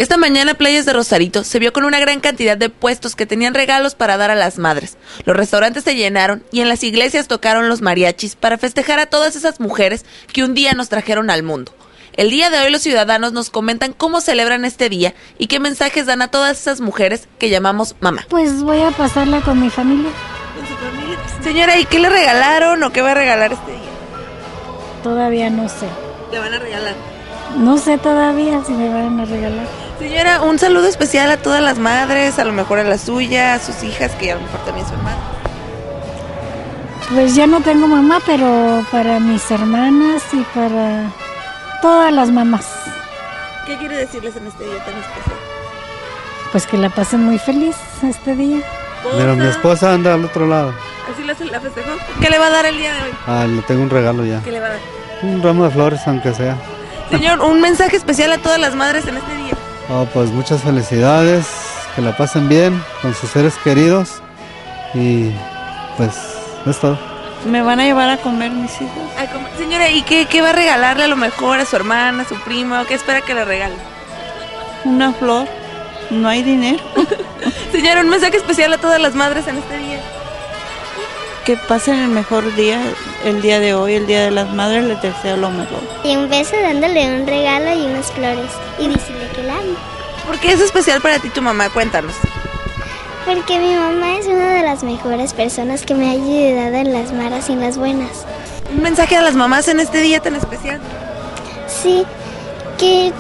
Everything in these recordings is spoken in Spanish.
Esta mañana Playas de Rosarito se vio con una gran cantidad de puestos que tenían regalos para dar a las madres. Los restaurantes se llenaron y en las iglesias tocaron los mariachis para festejar a todas esas mujeres que un día nos trajeron al mundo. El día de hoy los ciudadanos nos comentan cómo celebran este día y qué mensajes dan a todas esas mujeres que llamamos mamá. Pues voy a pasarla con mi familia. ¿Con su familia? Señora, ¿y qué le regalaron o qué va a regalar este día? Todavía no sé. ¿Le van a regalar? No sé todavía si me van a regalar. Señora, un saludo especial a todas las madres, a lo mejor a la suya, a sus hijas, que a lo mejor también son madres. Pues ya no tengo mamá, pero para mis hermanas y para todas las mamás. ¿Qué quiere decirles en este día tan especial? Pues que la pasen muy feliz este día. Pero mi esposa anda al otro lado. ¿Así la festejó? ¿Qué le va a dar el día de hoy? Le tengo un regalo ya. ¿Qué le va a dar? Un ramo de flores, aunque sea. Señor, un mensaje especial a todas las madres en este día. Pues muchas felicidades, que la pasen bien con sus seres queridos y pues es todo. Me van a llevar a comer mis hijos. Señora, ¿y qué va a regalarle a lo mejor a su hermana, a su prima? ¿O qué espera que le regale? Una flor. No hay dinero. Señora, un mensaje especial a todas las madres en este día. Que pasen el mejor día, el día de hoy, el Día de las Madres, les deseo lo mejor. Y un beso dándole un regalo y unas flores y decirle que la amo. ¿Por qué es especial para ti tu mamá? Cuéntanos. Porque mi mamá es una de las mejores personas que me ha ayudado en las malas y en las buenas. Un mensaje a las mamás en este día tan especial. Sí, que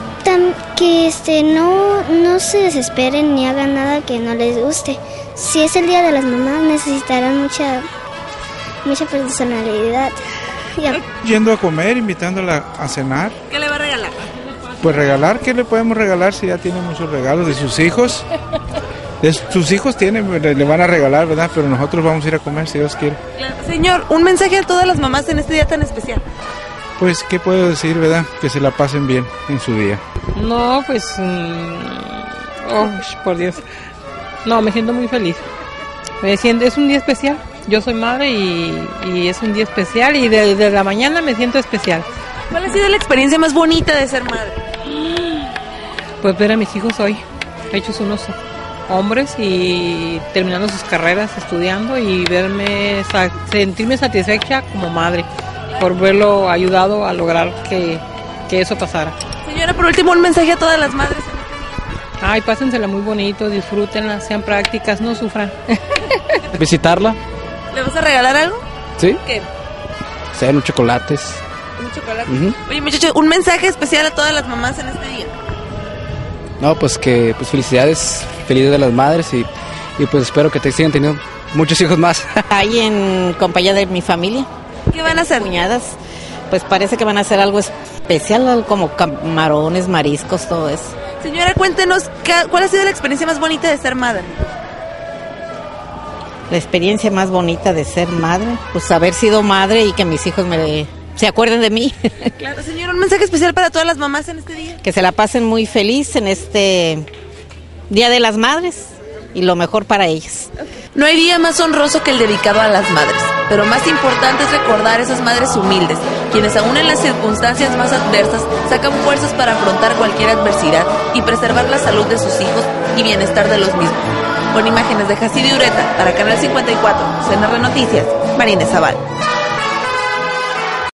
no se desesperen ni hagan nada que no les guste. Si es el Día de las Mamás necesitarán mucha personalidad. Yendo a comer, invitándola a cenar. ¿Qué le va a regalar? Pues regalar, ¿qué le podemos regalar si ya tiene muchos regalos de sus hijos? De sus hijos le van a regalar, ¿verdad? Pero nosotros vamos a ir a comer si Dios quiere. Claro. Señor, un mensaje a todas las mamás en este día tan especial. Pues, ¿qué puedo decir, verdad? Que se la pasen bien en su día. No, pues... por Dios. No, me siento muy feliz. Es un día especial. Yo soy madre y es un día especial y desde la mañana me siento especial. ¿Cuál ha sido la experiencia más bonita de ser madre? Pues ver a mis hijos hoy, hechos unos hombres y terminando sus carreras, estudiando y sentirme satisfecha como madre por verlo ayudado a lograr que eso pasara. Señora, por último, un mensaje a todas las madres. Ay, pásensela muy bonito, disfrútenla, sean prácticas, no sufran. Visitarla. ¿Le vas a regalar algo? Sí. ¿Qué? Sean unos chocolates. ¿Un chocolate? Oye, muchacho, un mensaje especial a todas las mamás en este día. No, pues que felicidades, feliz Día de las Madres y pues espero que te sigan teniendo muchos hijos más. Ahí en compañía de mi familia. ¿Qué van a hacer? Cuñadas, pues parece que van a hacer algo especial, como camarones, mariscos, todo eso. Señora, cuéntenos, ¿cuál ha sido la experiencia más bonita de ser madre? La experiencia más bonita de ser madre, pues haber sido madre y que mis hijos se acuerden de mí. Claro, señora, un mensaje especial para todas las mamás en este día. Que se la pasen muy feliz en este Día de las Madres y lo mejor para ellas. No hay día más honroso que el dedicado a las madres, pero más importante es recordar a esas madres humildes, quienes aún en las circunstancias más adversas sacan fuerzas para afrontar cualquier adversidad y preservar la salud de sus hijos y bienestar de los mismos. Con imágenes de Jacidio Ureta para Canal 54, CNR Noticias, Marina Zaval.